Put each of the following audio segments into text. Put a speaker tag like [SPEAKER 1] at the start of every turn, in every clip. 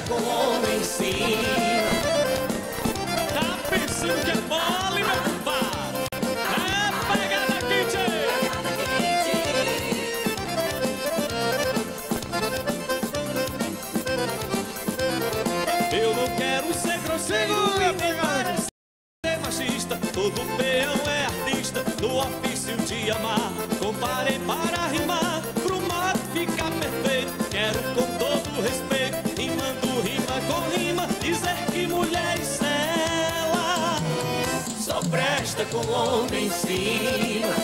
[SPEAKER 1] com o homem em cima.
[SPEAKER 2] Tá pensando que é mole, meu compadre? É pegada quente! Eu não quero ser grosseiro e nem parecer machista. Todo peão é artista no ofício de amar. Comparei para rimar, pro modo ficar perfeito. Quero com todo respeito, rimando rima com rima, dizer que mulher e ela
[SPEAKER 1] Só presta com o homem em cima.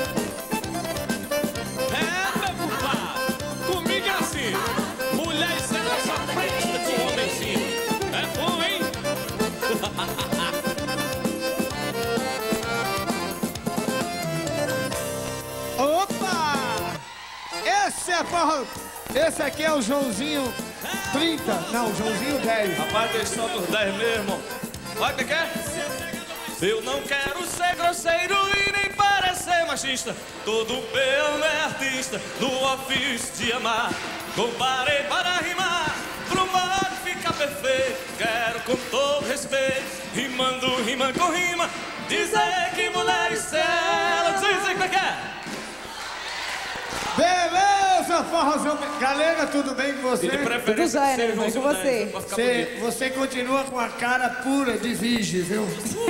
[SPEAKER 2] é, meu compadre, comigo é assim. Mulher e ela só presta com o homem em cima. É bom, hein?
[SPEAKER 3] Opa! Esse é forró. Esse aqui é o Joãozinho 30. Não, Joãozinho 10.
[SPEAKER 2] Rapaz, eles são dos 10 mesmo. Olha o que é? Eu não quero ser grosseiro e nem parecer machista. Todo peão é artista no ofício de amar. Comparei para rimar, pro modo ficar perfeito. Quero com todo respeito, rimando rima com rima, dizer que mulher e cela. Dizer como é que é?
[SPEAKER 3] Beleza, forrozão. Galera, tudo bem com você?
[SPEAKER 2] De preferência,
[SPEAKER 4] Tudo jóia,
[SPEAKER 2] seja
[SPEAKER 4] né?
[SPEAKER 2] um
[SPEAKER 4] Com
[SPEAKER 2] João
[SPEAKER 4] você?
[SPEAKER 2] 10, pra ficar bonito.
[SPEAKER 3] Você continua com a cara pura de virgem, viu?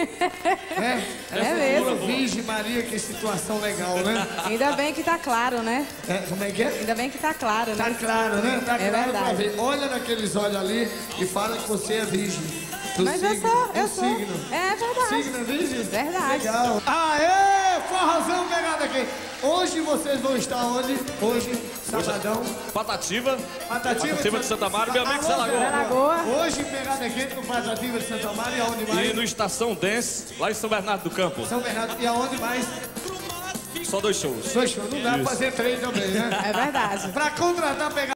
[SPEAKER 4] É mesmo.
[SPEAKER 3] Virgem Maria, que situação legal, né?
[SPEAKER 4] Ainda bem que tá claro, né?
[SPEAKER 3] Como é que é?
[SPEAKER 4] Ainda bem que tá claro,
[SPEAKER 3] Tá
[SPEAKER 4] né?
[SPEAKER 3] claro, né? Tá
[SPEAKER 4] É
[SPEAKER 3] claro pra
[SPEAKER 4] verdade.
[SPEAKER 3] ver. Olha naqueles olhos ali e fala que você é virgem. Do
[SPEAKER 4] Mas eu
[SPEAKER 3] signo,
[SPEAKER 4] sou,
[SPEAKER 3] do
[SPEAKER 4] eu sou.
[SPEAKER 3] signo.
[SPEAKER 4] É verdade.
[SPEAKER 3] Signo virgem?
[SPEAKER 4] Verdade.
[SPEAKER 3] Legal. Aê, forrozão pegado aqui. Hoje vocês vão estar onde? Hoje, sabadão.
[SPEAKER 2] Patativa.
[SPEAKER 3] Patativa
[SPEAKER 2] de Santa Mária, meu amigo Zé
[SPEAKER 3] Aonde?
[SPEAKER 2] Lagoa.
[SPEAKER 4] Lagoa.
[SPEAKER 3] Hoje, pegada aqui no Patativa de Santa Mária e aonde mais?
[SPEAKER 2] E no Estação Dance, lá em São Bernardo do Campo.
[SPEAKER 3] São Bernardo. E aonde mais?
[SPEAKER 2] Só 2 shows.
[SPEAKER 3] Dois shows. Não dá pra fazer três também, né?
[SPEAKER 4] É verdade.
[SPEAKER 3] Pra contratar, pegar